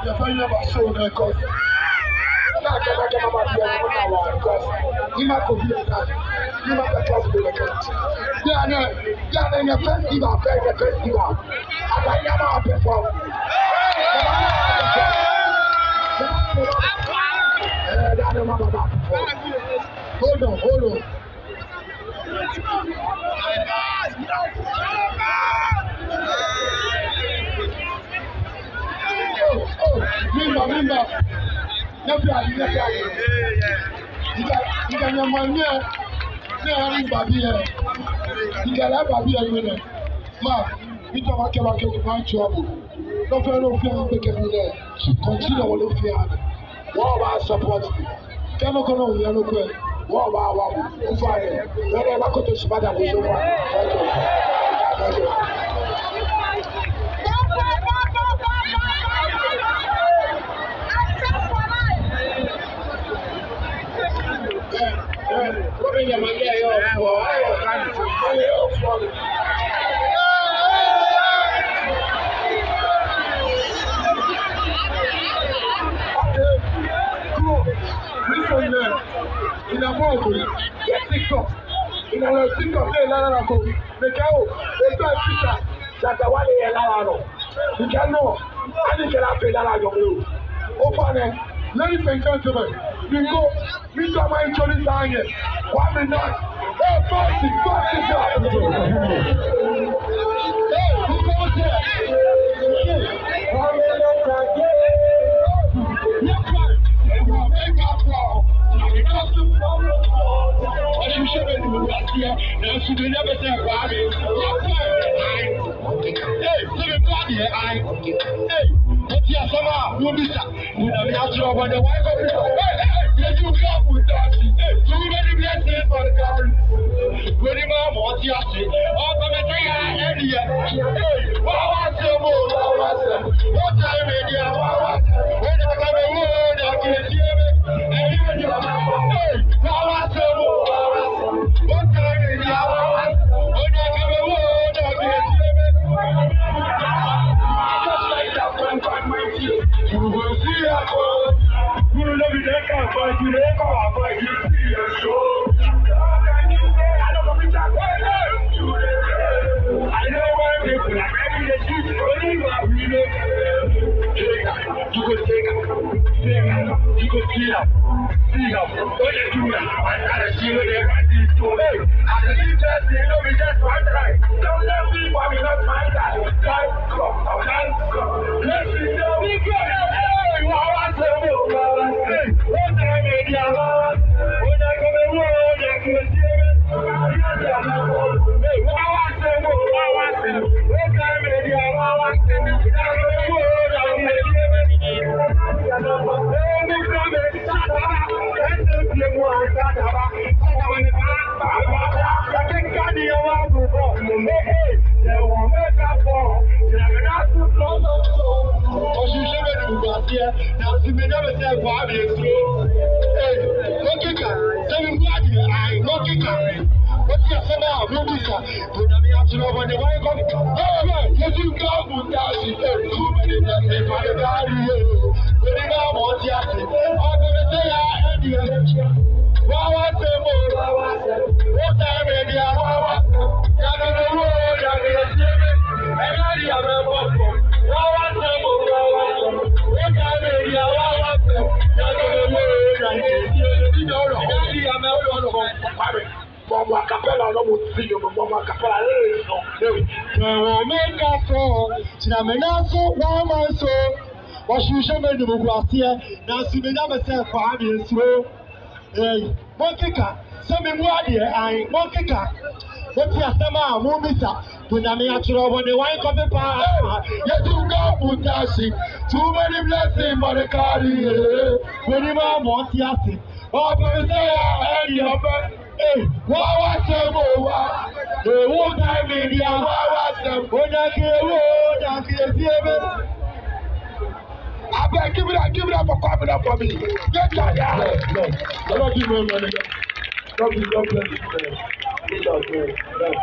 You find never show the cause. Because you might be that. You might be just the account. They are in a festival, very festival. As I never perform. Hold on. Remember. You can your money. They are in Babia. You can have Babia with them. Ma, we don't care about getting trouble. No fear, make it there. Continue all of fear. What about support? Can I go on? You look well. What about fire? Whenever I go to Spada, we show Thank you. In a ball, get TikTok. In a TikTok, they learn go. They go. They go Twitter. That's the one they allow. You can know. I didn't get up to that. Open it. Ladies and gentlemen, we go. We got my insurance down here. 1 minute. Hey, Foxy, hey, who goes here? Too many blessings, but the card is when you want to oh, but say, hey, what was the move? The whole time, maybe I was when I give it up for coming up for me. Get that down. I don't give you money. Don't give you money.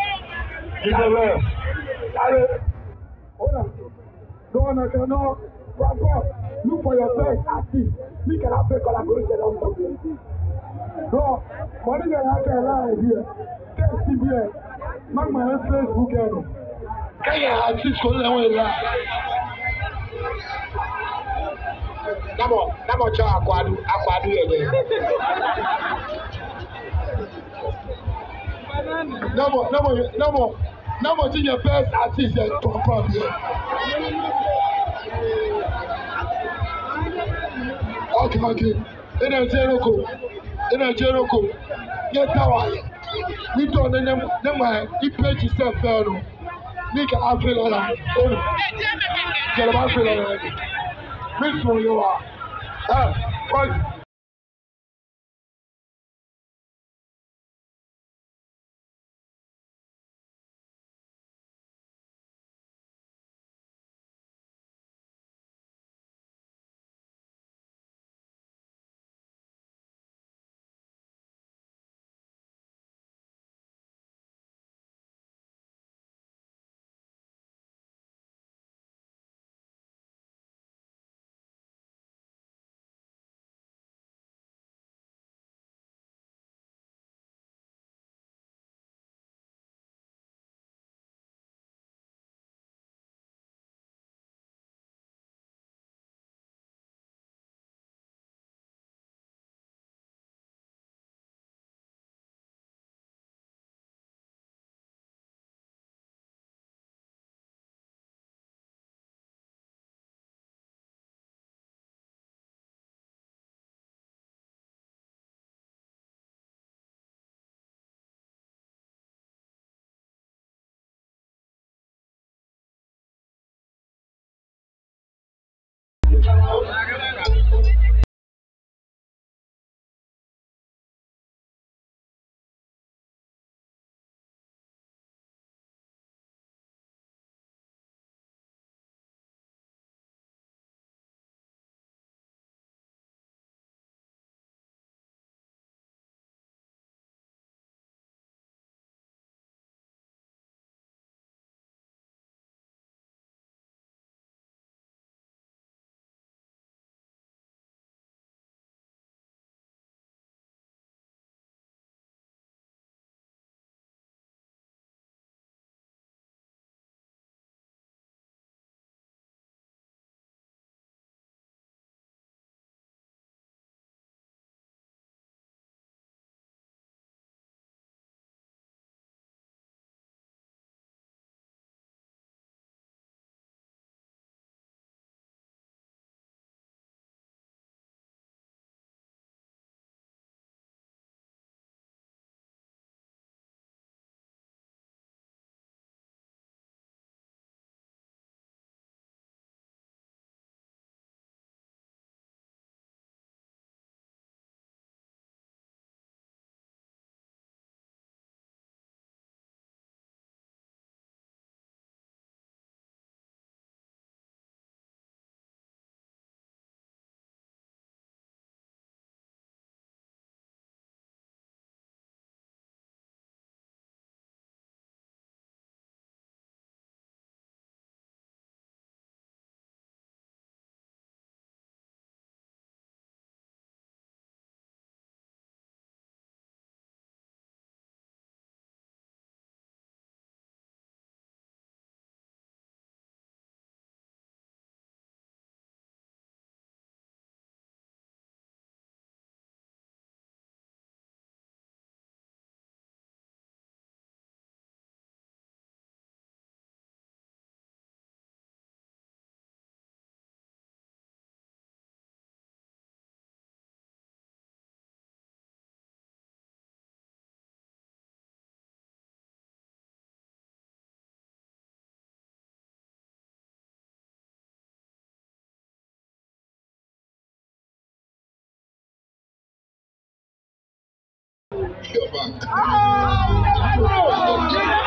Hold on. No, Look for your best artist. We can have a collaboration on something. No, money that I can lie here. Text me here. Mark my Facebook here. Can you artist go away lah? Namo cha akwadu here. Namo to your best artist from here. Okay. In a Jericho, get our we don't know page yourself, Pharaoh. Nick, I feel like get about feeling Miss you are. Come on.